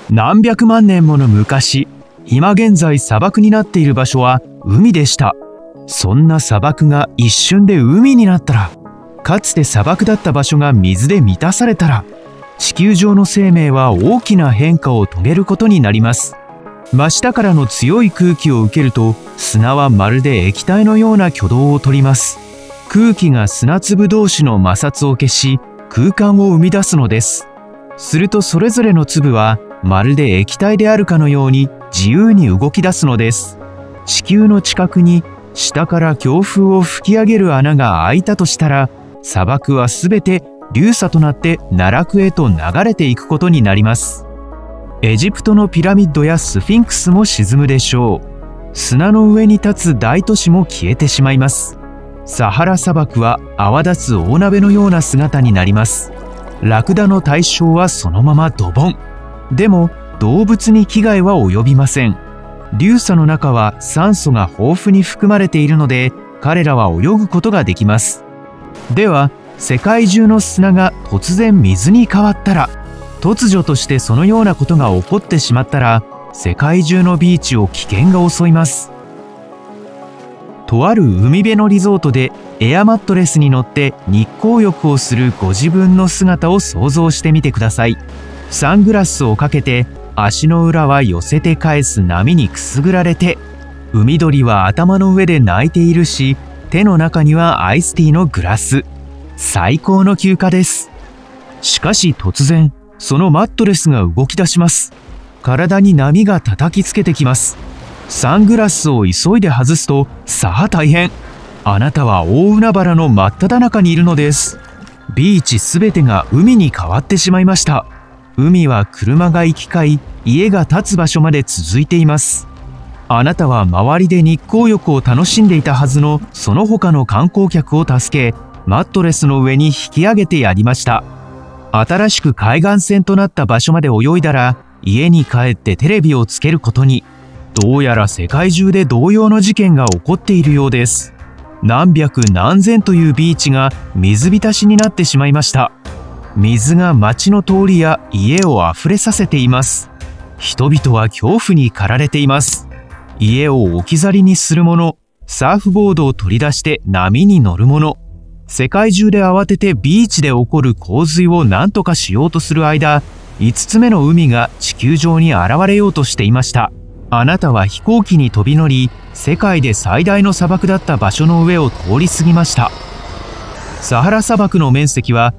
何百万年もの昔、今現在砂漠になっている場所は海でした。そんな砂漠が一瞬で海になったら、かつて砂漠だった場所が水で満たされたら、地球上の生命は大きな変化を遂げることになります。真下からの強い空気を受けると、砂はまるで液体のような挙動をとります。空気が砂粒同士の摩擦を消し、空間を生み出すのです。するとそれぞれの粒はまるで液体であるかのように自由に動き出すのです。地球の近くに下から強風を吹き上げる穴が開いたとしたら、砂漠はすべて流砂となって奈落へと流れていくことになります。エジプトのピラミッドやスフィンクスも沈むでしょう。砂の上に立つ大都市も消えてしまいます。サハラ砂漠は泡立つ大鍋のような姿になります。ラクダの対象はそのままドボン。でも動物に危害は及びません。流砂の中は酸素が豊富に含まれているので、彼らは泳ぐことができます。では世界中の砂が突然水に変わったら、突如としてそのようなことが起こってしまったら、世界中のビーチを危険が襲います。とある海辺のリゾートでエアマットレスに乗って日光浴をするご自分の姿を想像してみてください。サングラスをかけて、足の裏は寄せて返す波にくすぐられて、海鳥は頭の上で鳴いているし、手の中にはアイスティーのグラス。最高の休暇です。しかし突然、そのマットレスが動き出します。体に波が叩きつけてきます。サングラスを急いで外すと、さあ大変。あなたは大海原の真っ只中にいるのです。ビーチすべてが海に変わってしまいました。海は車が行き交い、家が建つ場所まで続いています。あなたは周りで日光浴を楽しんでいたはずのその他の観光客を助け、マットレスの上に引き上げてやりました。新しく海岸線となった場所まで泳いだら、家に帰ってテレビをつけることに。どうやら世界中で同様の事件が起こっているようです。何百何千というビーチが水浸しになってしまいました。水が街の通りや家をあふれさせています。人々は恐怖に駆られています。家を置き去りにする者、サーフボードを取り出して波に乗る者、世界中で慌ててビーチで起こる洪水を何とかしようとする間、5つ目の海が地球上に現れようとしていました。あなたは飛行機に飛び乗り、世界で最大の砂漠だった場所の上を通り過ぎました。サハラ砂漠の面積は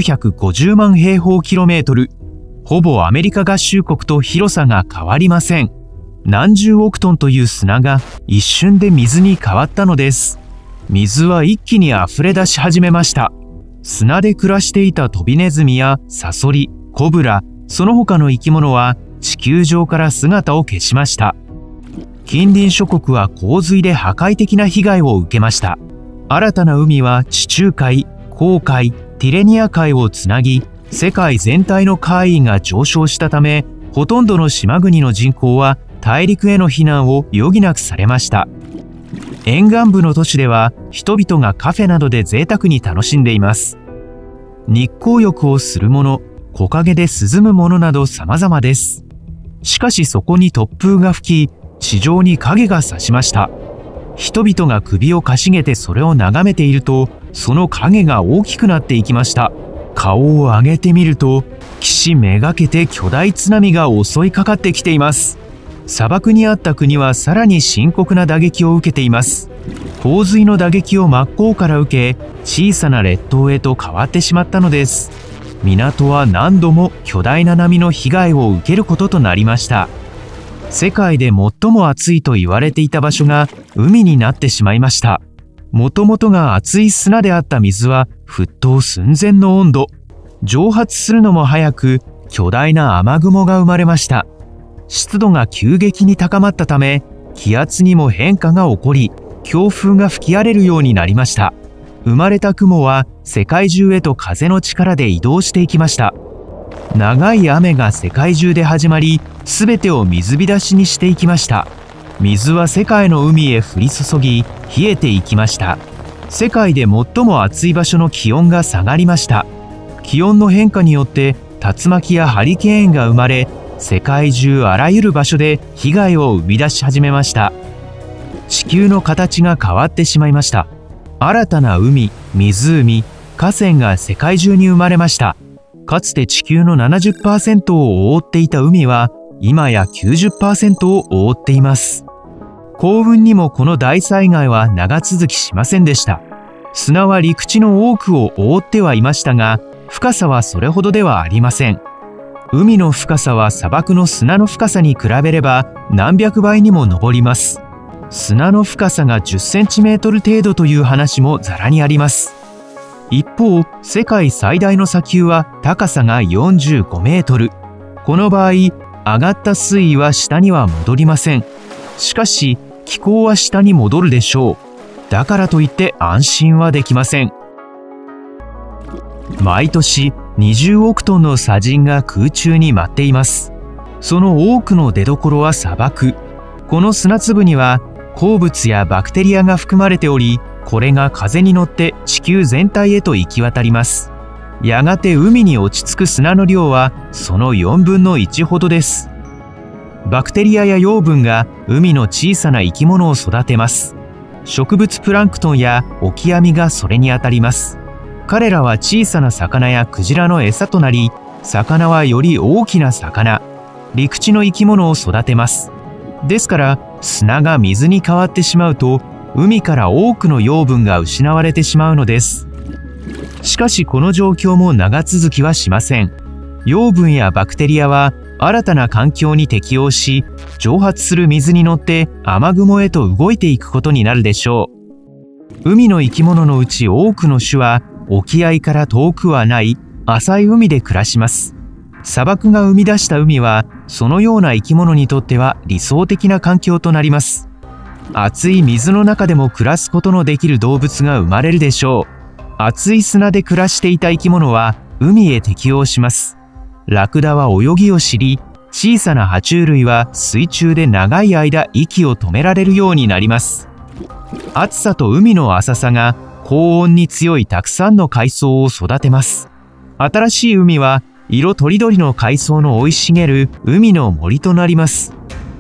950万平方キロメートル。ほぼアメリカ合衆国と広さが変わりません。何十億トンという砂が一瞬で水に変わったのです。水は一気に溢れ出し始めました。砂で暮らしていたトビネズミやサソリ、コブラ、その他の生き物は地球上から姿を消しました。近隣諸国は洪水で破壊的な被害を受けました。新たな海は地中海、紅海、ティレニア海をつなぎ、世界全体の海位が上昇したため、ほとんどの島国の人口は大陸への避難を余儀なくされました。沿岸部の都市では人々がカフェなどで贅沢に楽しんでいます。日光浴をする者、木陰で涼む者など様々です。しかしそこに突風が吹き、地上に影が差しました。人々が首をかしげてそれを眺めていると、その影が大きくなっていきました。顔を上げてみると、岸めがけて巨大津波が襲いかかってきています。砂漠にあった国はさらに深刻な打撃を受けています。洪水の打撃を真っ向から受け、小さな列島へと変わってしまったのです。港は何度も巨大な波の被害を受けることとなりました。世界で最も暑いと言われていた場所が海になってしまいました。もともとが熱い砂であった水は沸騰寸前の温度。蒸発するのも早く、巨大な雨雲が生まれました。湿度が急激に高まったため、気圧にも変化が起こり、強風が吹き荒れるようになりました。生まれた雲は世界中へと風の力で移動していきました。長い雨が世界中で始まり、すべてを水浸しにしていきました。水は世界の海へ降り注ぎ、冷えていきました。世界で最も暑い場所の気温が下がりました。気温の変化によって竜巻やハリケーンが生まれ、 世界中あらゆる場所で被害を生み出し始めました。地球の形が変わってしまいました。新たな海、湖、河川が世界中に生まれました。かつて地球の 70% を覆っていた海は今や 90% を覆っています。幸運にもこの大災害は長続きしませんでした。砂は陸地の多くを覆ってはいましたが、深さはそれほどではありません。海の深さは砂漠の砂の深さに比べれば何百倍にも上ります。砂の深さが10センチメートル程度という話もざらにあります。一方、世界最大の砂丘は高さが45メートル。この場合、上がった水位は下には戻りません。しかし、気候は下に戻るでしょう。だからといって安心はできません。毎年20億トンの砂塵が空中に舞っています。その多くの出どころは砂漠。この砂粒には鉱物やバクテリアが含まれており、これが風に乗って地球全体へと行き渡ります。やがて海に落ち着く砂の量はその4分の1ほどです。バクテリアや養分が海の小さな生き物を育てます。植物プランクトンやオキアミがそれにあたります。彼らは小さな魚やクジラの餌となり、魚はより大きな魚、陸地の生き物を育てます。ですから砂が水に変わってしまうと、海から多くの養分が失われてしまうのです。しかしこの状況も長続きはしません。養分やバクテリアは新たな環境に適応し、蒸発する水に乗って雨雲へと動いていくことになるでしょう。海の生き物のうち多くの種は沖合から遠くはない浅い海で暮らします。砂漠が生み出した海はそのような生き物にとっては理想的な環境となります。熱い水の中でも暮らすことのできる動物が生まれるでしょう。熱い砂で暮らしていた生き物は海へ適応します。ラクダは泳ぎを知り、小さな爬虫類は水中で長い間息を止められるようになります。暑さと海の浅さが高温に強いたくさんの海藻を育てます。新しい海は色とりどりの海藻の生い茂る海の森となります。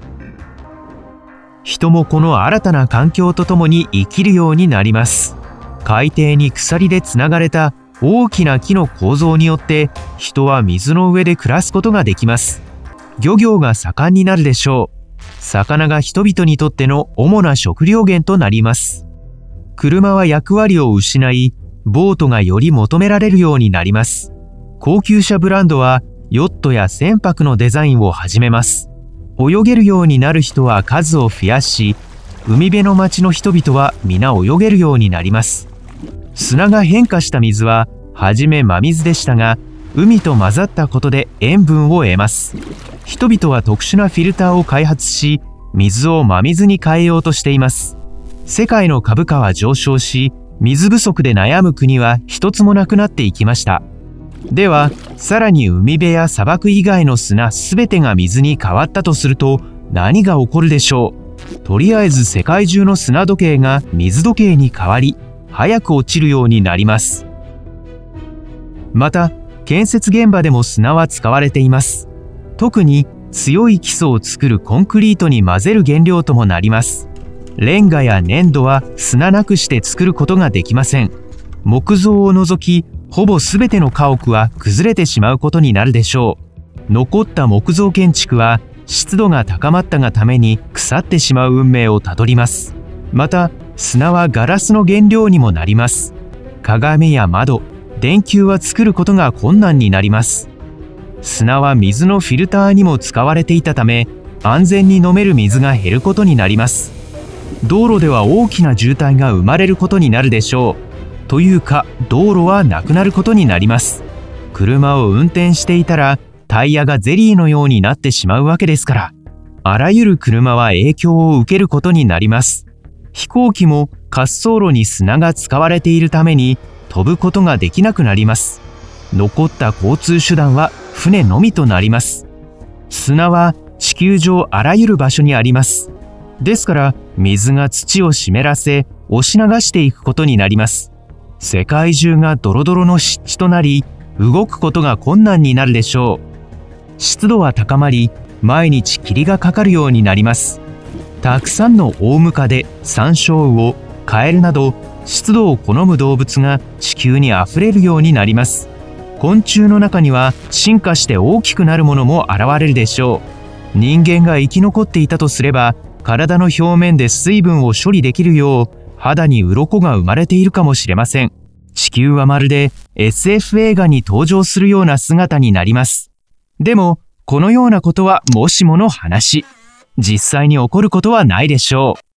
人もこの新たな環境とともに生きるようになります。海底に鎖でつながれた大きな木の構造によって人は水の上で暮らすことができます。漁業が盛んになるでしょう。魚が人々にとっての主な食料源となります。車は役割を失い、ボートがより求められるようになります。高級車ブランドはヨットや船舶のデザインを始めます。泳げるようになる人は数を増やし、海辺の町の人々は皆泳げるようになります。砂が変化した水ははじめ真水でしたが、海と混ざったことで塩分を得ます。人々は特殊なフィルターを開発し、水を真水に変えようとしています。世界の株価は上昇し、水不足で悩む国は一つもなくなっていきました。では、さらに海辺や砂漠以外の砂すべてが水に変わったとすると何が起こるでしょう。とりあえず世界中の砂時計が水時計に変わり、早く落ちるようになります。また、建設現場でも砂は使われています。特に強い基礎を作るコンクリートに混ぜる原料ともなります。レンガや粘土は砂なくして作ることができません。木造を除き、ほぼ全ての家屋は崩れてしまうことになるでしょう。残った木造建築は湿度が高まったがために腐ってしまう運命をたどります。また、砂はガラスの原料にもなります。鏡や窓、電球は作ることが困難になります。砂は水のフィルターにも使われていたため、安全に飲める水が減ることになります。道路では大きな渋滞が生まれることになるでしょう。というか、道路はなくなることになります。車を運転していたら、タイヤがゼリーのようになってしまうわけですから、あらゆる車は影響を受けることになります。飛行機も滑走路に砂が使われているために飛ぶことができなくなります。残った交通手段は船のみとなります。砂は地球上あらゆる場所にあります。ですから水が土を湿らせ押し流していくことになります。世界中がドロドロの湿地となり、動くことが困難になるでしょう。 湿度は高まり、毎日霧がかかるようになります。たくさんのオウムカデ、サンショウウオ、カエルなど湿度を好む動物が地球にあふれるようになります。昆虫の中には進化して大きくなるものも現れるでしょう。人間が生き残っていたとすれば、体の表面で水分を処理できるよう肌に鱗が生まれているかもしれません。地球はまるで SF 映画に登場するような姿になります。でもこのようなことはもしもの話。実際に起こることはないでしょう。